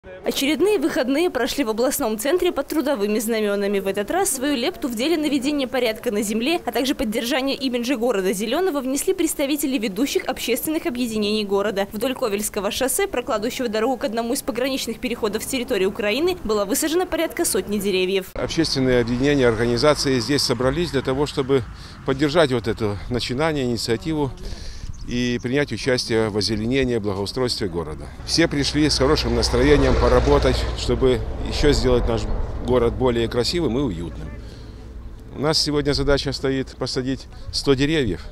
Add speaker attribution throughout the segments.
Speaker 1: Очередные выходные прошли в областном центре под трудовыми знаменами. В этот раз свою лепту в деле наведения порядка на земле, а также поддержания имиджа города Зеленого внесли представители ведущих общественных объединений города. Вдоль Ковельского шоссе, прокладывающего дорогу к одному из пограничных переходов с территории Украины, было высажено порядка сотни деревьев.
Speaker 2: Общественные объединения, организации здесь собрались для того, чтобы поддержать вот это начинание, инициативу и принять участие в озеленении, благоустройстве города. Все пришли с хорошим настроением поработать, чтобы еще сделать наш город более красивым и уютным. У нас сегодня задача стоит посадить 100 деревьев,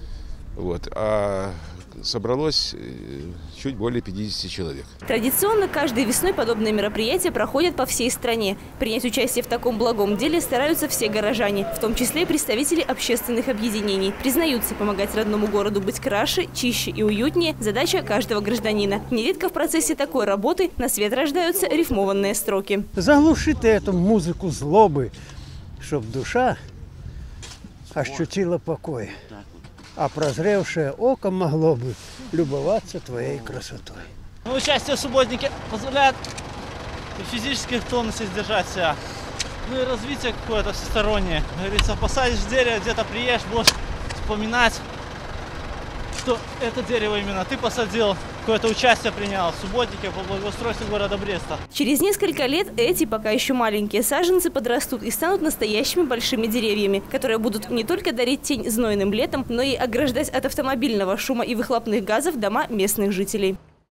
Speaker 2: а собралось чуть более 50 человек.
Speaker 1: Традиционно каждой весной подобные мероприятия проходят по всей стране. Принять участие в таком благом деле стараются все горожане, в том числе и представители общественных объединений. Признаются, помогать родному городу быть краше, чище и уютнее – задача каждого гражданина. Нередко в процессе такой работы на свет рождаются рифмованные строки.
Speaker 3: Заглушите эту музыку злобы, чтоб душа ощутила покой. А прозревшее око могло бы любоваться твоей красотой.
Speaker 4: Участие в субботнике позволяет в физических тонусах сдержать себя. Ну и развитие какое-то всестороннее. Говорится, посадишь дерево, где-то приедешь, будешь вспоминать, что это дерево именно ты посадил, какое-то участие принял в субботнике по благоустройству города Бреста.
Speaker 1: Через несколько лет эти пока еще маленькие саженцы подрастут и станут настоящими большими деревьями, которые будут не только дарить тень знойным летом, но и ограждать от автомобильного шума и выхлопных газов дома местных жителей.